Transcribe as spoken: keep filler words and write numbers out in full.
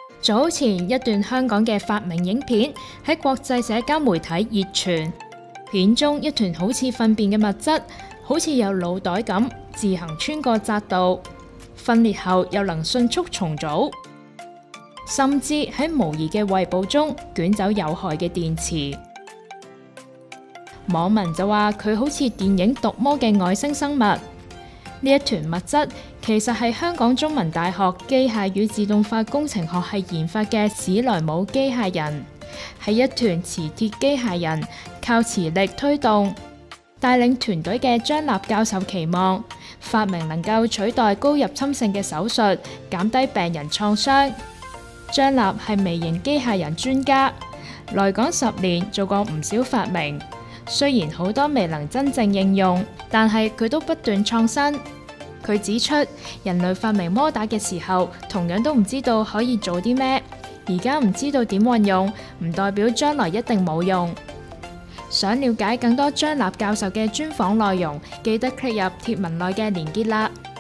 早前一段香港嘅發明影片喺國際社交媒體熱傳，片中一團好似糞便嘅物質，好似有腦袋咁，自行穿過匝道，分裂後又能迅速重組，甚至喺模擬嘅胃部中捲走有害嘅電池。網民就話佢好似電影《毒魔》嘅外星生物。呢一團物質其實係香港中文大學機械與自動化工程學系研發嘅史萊姆機械人，係一團磁鐵機械人，靠磁力推動。帶領團隊嘅張立教授期望發明能夠取代高入侵性嘅手術，減低病人創傷。張立係微型機械人專家，來港十年做過唔少發明。雖然好多未能真正應用，但係佢都不斷創新。佢指出，人類發明摩打嘅時候，同樣都唔知道可以做啲咩。而家唔知道點運用，唔代表將來一定冇用。想了解更多張立教授嘅專訪內容，記得 click 入貼文內嘅連結啦。